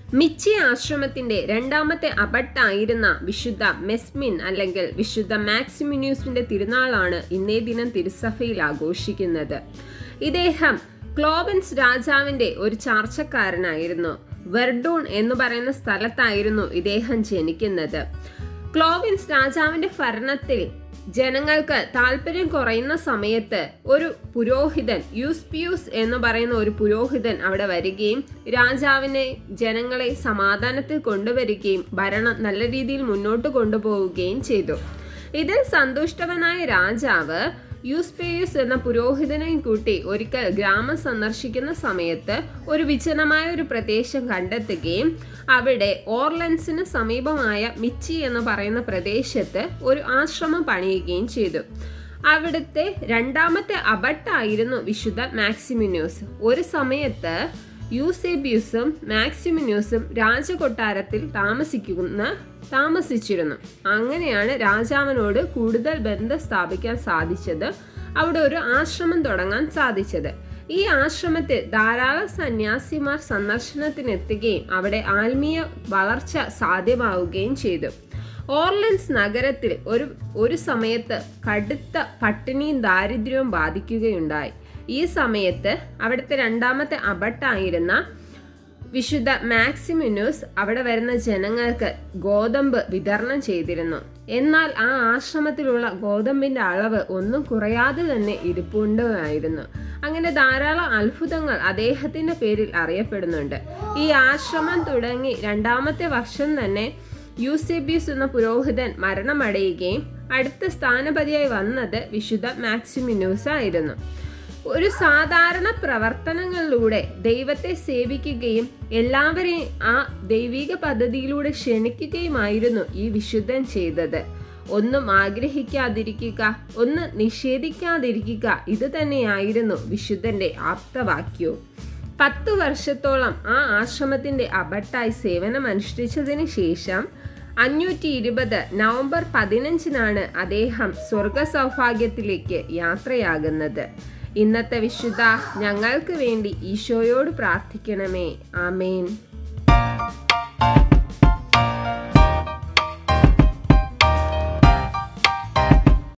മിച്ചി ആശ്രമത്തിന്റെ രണ്ടാമത്തെ അബട്ടായിരുന്ന വിശുദ്ധ മെസ്മിൻ അല്ലെങ്കിൽ വിശുദ്ധ മാക്സിമിന്യൂസിന്റെ തിരുനാളാണ് ഇന്നേ ദിനം തിരുസഭയിൽ ആഘോഷിക്കുന്നത്. ഇദ്ദേഹം ക്ലോവൻസ് രാജാവിന്റെ ഒരു ചാർച്ചക്കാരനായിരുന്നു. വെർഡൂൺ എന്ന് പറയുന്ന സ്ഥലത്തായിരുന്നു ഇദ്ദേഹം ജനിക്കുന്നത്. ക്ലോവൻസ് രാജാവിന്റെ ഭരണത്തിൽ ജനങ്ങൾക്ക് താല്പര്യം കുറയുന്ന സമയത്ത് ഒരു പുരോഹിതൻ, യൂസ്പിയൂസ് എന്ന് പറയുന്ന ഒരു പുരോഹിതൻ അവിടെ വരികയും രാജാവിനെ, ജനങ്ങളെ സമാധാനത്തിൽ കൊണ്ടുവരികയും ഭരണം നല്ല രീതിയിൽ മുന്നോട്ട് കൊണ്ടുപോവുകയും ചെയ്തു. ഇതിൽ സന്തുഷ്ടവനായ രാജാവ് യൂസ്പിയൂസ് എന്ന പുരോഹിതനെയും കൂട്ടി ഒരിക്കൽ ഗ്രാമം സന്ദർശിക്കുന്ന സമയത്ത് ഒരു വിജനമായ ഒരു പ്രദേശം കണ്ടെത്തുകയും അവിടെ ഓർലൻസിന് സമീപമായ മിച്ചി എന്ന് പറയുന്ന പ്രദേശത്ത് ഒരു ആശ്രമം പണിയുകയും ചെയ്തു. അവിടുത്തെ രണ്ടാമത്തെ അബട്ടായിരുന്നു വിശുദ്ധ മാക്സിമിന്യൂസ്. ഒരു സമയത്ത് യൂസേബിയൂസും മാക്സിമിന്യൂസും രാജകൊട്ടാരത്തിൽ താമസിച്ചിരുന്നു. അങ്ങനെയാണ് രാജാവിനോട് കൂടുതൽ ബന്ധം സ്ഥാപിക്കാൻ സാധിച്ചത്. അവിടെ ഒരു ആശ്രമം തുടങ്ങാൻ സാധിച്ചത്. ഈ ആശ്രമത്തിൽ ധാരാളം സന്യാസിമാർ സന്ദർശനത്തിനെത്തുകയും അവിടെ ആത്മീയ വളർച്ച സാധ്യമാവുകയും ചെയ്തു. ഓർലൻസ് നഗരത്തിൽ ഒരു സമയത്ത് കടുത്ത പട്ടിണിയും ദാരിദ്ര്യവും ബാധിക്കുകയുണ്ടായി. ഈ സമയത്ത് അവിടുത്തെ രണ്ടാമത്തെ അബട്ടായിരുന്ന വിശുദ്ധ മാക്സിമിന്യൂസ് അവിടെ വരുന്ന ജനങ്ങൾക്ക് ഗോതമ്പ് വിതരണം ചെയ്തിരുന്നു. എന്നാൽ ആ ആശ്രമത്തിലുള്ള ഗോതമ്പിന്റെ അളവ് ഒന്നും കുറയാതെ തന്നെ ഇരിപ്പുണ്ടായിരുന്നു. അങ്ങനെ ധാരാളം അത്ഭുതങ്ങൾ അദ്ദേഹത്തിന്റെ പേരിൽ അറിയപ്പെടുന്നുണ്ട്. ഈ ആശ്രമം തുടങ്ങി രണ്ടാമത്തെ വർഷം തന്നെ യൂസേബിയൂസ് എന്ന പുരോഹിതൻ മരണമടയുകയും അടുത്ത സ്ഥാനപതിയായി വന്നത് വിശുദ്ധ മാക്സിമിന്യൂസ് ആയിരുന്നു. ഒരു സാധാരണ പ്രവർത്തനങ്ങളിലൂടെ ദൈവത്തെ സേവിക്കുകയും എല്ലാവരെയും ആ ദൈവിക പദ്ധതിയിലൂടെ ക്ഷണിക്കുകയുമായിരുന്നു ഈ വിശുദ്ധൻ ചെയ്തത്. ഒന്നും ആഗ്രഹിക്കാതിരിക്കുക, ഒന്ന് നിഷേധിക്കാതിരിക്കുക, ഇത് തന്നെയായിരുന്നു വിശുദ്ധന്റെ ആപ്തവാക്യവും. 10 വർഷത്തോളം ആ ആശ്രമത്തിന്റെ അബട്ടായി സേവനമനുഷ്ഠിച്ചതിന് ശേഷം 520 നവംബർ 15 അദ്ദേഹം സ്വർഗ സൗഭാഗ്യത്തിലേക്ക് യാത്രയാകുന്നത്. ഇന്നത്തെ വിശുദ്ധ ഞങ്ങൾക്ക് വേണ്ടി ഈശോയോട് പ്രാർത്ഥിക്കണമേ. ആമേൻ.